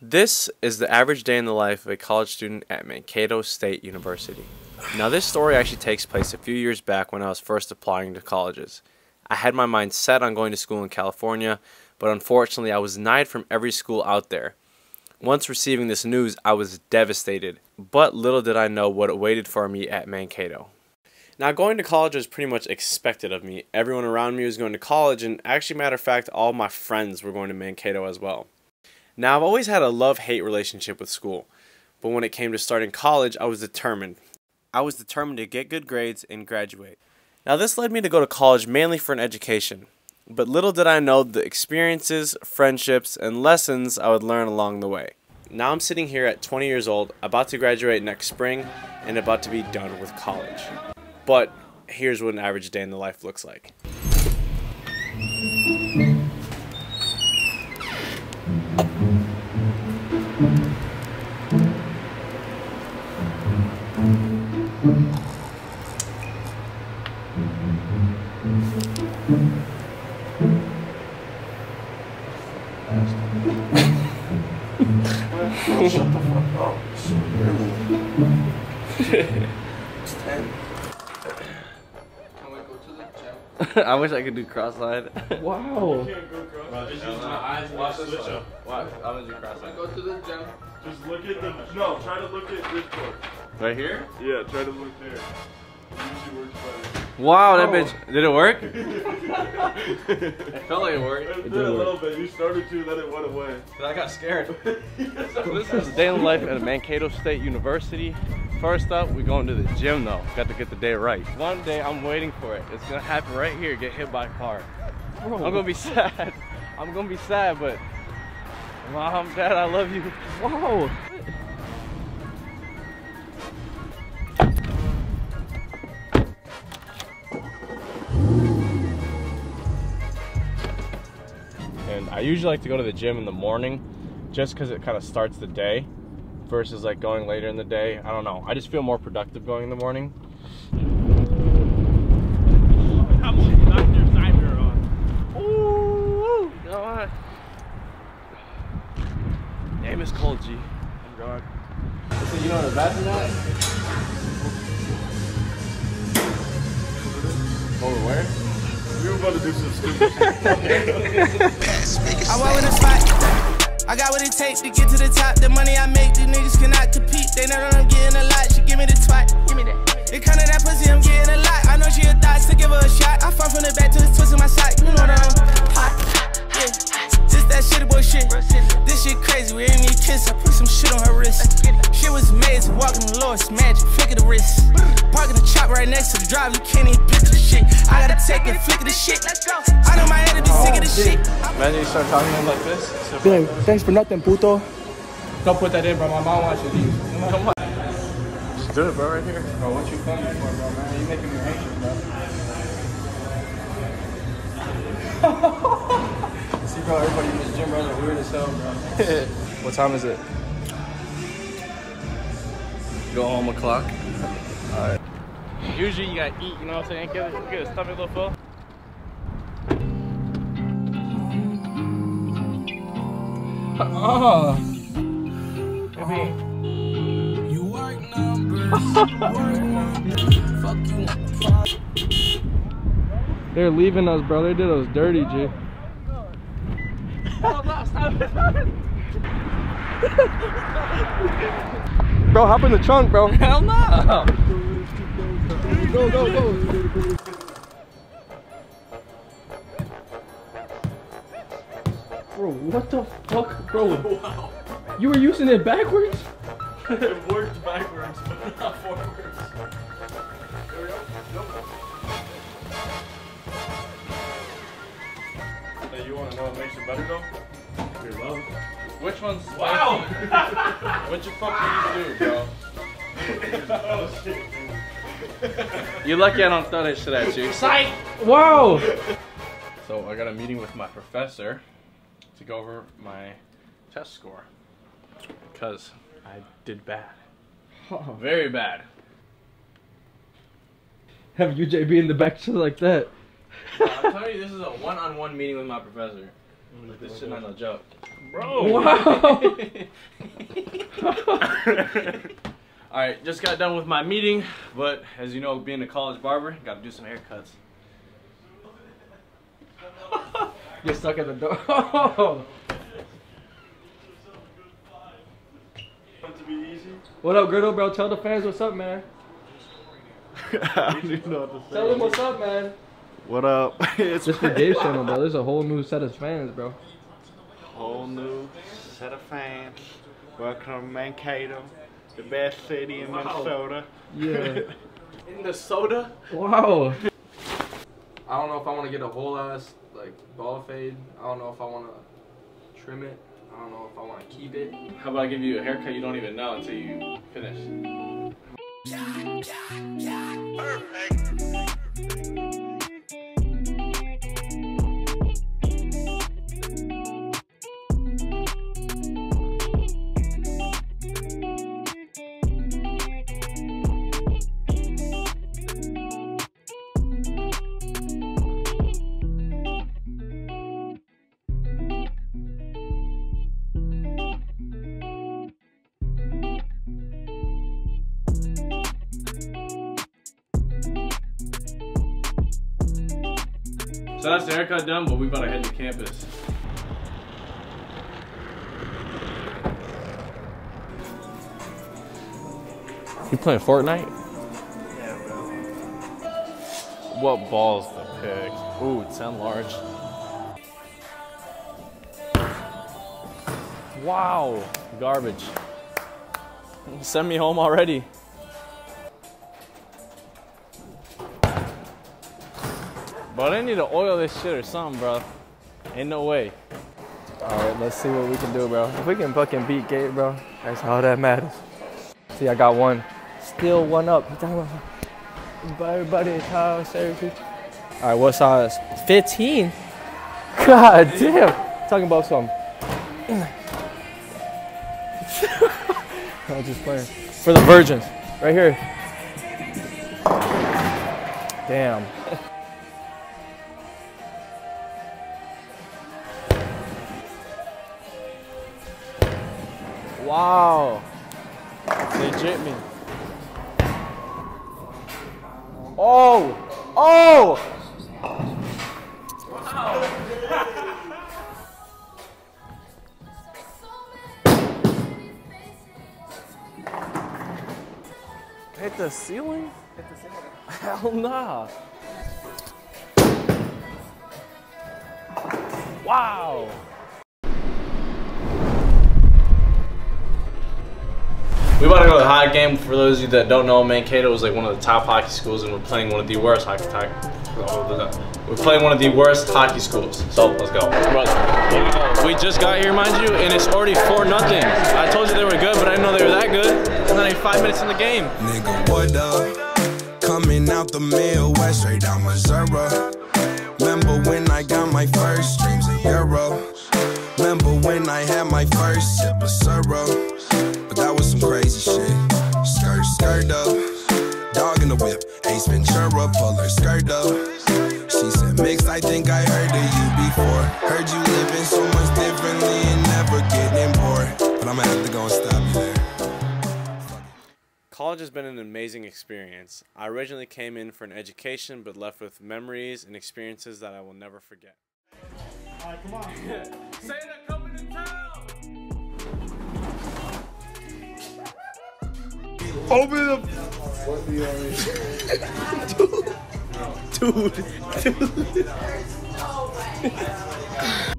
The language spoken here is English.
This is the average day in the life of a college student at Mankato State University. Now this story actually takes place a few years back when I was first applying to colleges. I had my mind set on going to school in California, but unfortunately I was denied from every school out there. Once receiving this news, I was devastated, but little did I know what awaited for me at Mankato. Now going to college was pretty much expected of me. Everyone around me was going to college, and actually, matter of fact, all my friends were going to Mankato as well. Now, I've always had a love-hate relationship with school, but when it came to starting college, I was determined. I was determined to get good grades and graduate. Now, this led me to go to college mainly for an education, but little did I know the experiences, friendships, and lessons I would learn along the way. Now I'm sitting here at 20 years old, about to graduate next spring, and about to be done with college. But here's what an average day in the life looks like. Shut the fuck up. It's 10. I wish I could do cross-eyed. Wow. Bro, just use my eyes and watch this show. Watch, I'm gonna do cross-eyed. Go to the gym. Just look at the. No, try to look at this part. Right here? Yeah, try to look there. Usually works better. Wow, that bitch. Did it work? It felt like it worked. It did a little bit. You started to, then it went away. I got scared. So this is the day in life at Mankato State University. First up, we're going to the gym though. Got to get the day right. One day, I'm waiting for it. It's gonna happen right here, get hit by a car. Bro. I'm gonna be sad. I'm gonna be sad, but Mom, Dad, I love you. Wow. And I usually like to go to the gym in the morning just because it kind of starts the day versus like going later in the day. I don't know. I just feel more productive going in the morning. How much you knocked your side mirror on? Ooh, you know what? Name is cold, G. I'm God. So you know what a bathroom at? Over where? We were about to do some stupid shit. I walk with a spot. I got what it takes to get to the top. The money I make, these niggas cannot compete. They know that I'm getting a lot. She give me the twat. Give me that. It come to that pussy, I'm getting a lot. I know she a thot, so give her a shot. I fall from the back to the twist in my sock. You know that I'm hot. Yeah. Just that shitty boy shit. This shit crazy. We ain't need kiss. I put some shit on her wrist. Shit was amazing. Walking the Lord's magic. Flick of the wrist. Parking the chop right next to the drive. You can't even picture the shit. I gotta take it, flick of the shit. I know my enemy sick of the shit. Imagine you start talking to him like this. Be like, thanks for nothing, puto. Don't put that in, bro. My mom wants you to leave. Come on. Just do it, bro, right here. Bro, what you coming for, bro, man? You making me anxious, bro. See, bro, everybody in this gym, bro, they're weird as hell, bro. What time is it? Go home o'clock. Alright. Usually you gotta eat, you know what I'm saying? Get a stomach a little full. Oh. Maybe. You work numbers. Fuck you. They're leaving us, bro. They did us dirty, G. Bro, hop in the trunk, bro. Hell no! Go, go, go. Bro, what the fuck, bro? Wow. You were using it backwards? It worked backwards, but not forwards. There we go. Nope. Hey, you want to know what makes it better, though? Your love. Which one's spicy? Wow! What the fuck do you do, bro? Oh, shit. You're lucky I don't throw that shit at you. Psych! Wow! So I got a meeting with my professor to go over my test score because I did bad. Very bad. Have UJB in the back just like that. I'm telling you, this is a one-on-one meeting with my professor. This shit not no joke. Bro! Wow! Alright, just got done with my meeting, but as you know, being a college barber, gotta do some haircuts. Get stuck at the door. Oh. To be easy. What up, Griddle, bro? Tell the fans what's up, man. I don't even know what to say. Tell them what's up, man. What up? It's Just for Gabe's channel, bro. There's a whole new set of fans, bro. whole new set of fans. Welcome to Mankato, the best city in Minnesota. Yeah. In the soda? Wow. I don't know if I want to get a whole ass like ball fade. I don't know if I want to trim it. I don't know if I want to keep it. How about I give you a haircut you don't even know until you finish? So that's the haircut done, but we about to head to campus. You playing Fortnite? Yeah, bro. What balls to pick? Ooh, 10 large. Wow, garbage. Send me home already. But I need to oil this shit or something, bro. Ain't no way. Alright, let's see what we can do, bro. If we can fucking beat Gabe, bro, that's all that matters. See, I got one. Still one up. Everybody's house, everything. Alright, what size? 15? God damn. Talking about something. I'm just playing. For the virgins. Right here. Damn. Wow. Legit me. Oh! Oh! Hit the ceiling? Hit the ceiling? Hell nah. Wow. We about to go to the hockey game. For those of you that don't know, Mankato is like one of the top hockey schools, and we're playing one of the worst hockey. We're playing one of the worst hockey schools. So let's go. We just got here, mind you, and it's already 4-0. I told you they were good, but I didn't know they were that good. And then 5 minutes in the game. Nigga, what up? Coming out the Midwest, straight down Missouri. Remember when I got my first dreams of Euro? Remember when I had my first sip of syrup? But that was some crazy shit. Skirt, skirt up. Dog in the whip. Ace Ventura, pull her skirt up. She said, Mix, I think I heard of you before. Heard you living so much differently and never getting bored. But I'ma have to go and stop you there. College has been an amazing experience. I originally came in for an education, but left with memories and experiences that I will never forget. Alright, come on. Say that coming to town. Open the. What do you want me? Dude.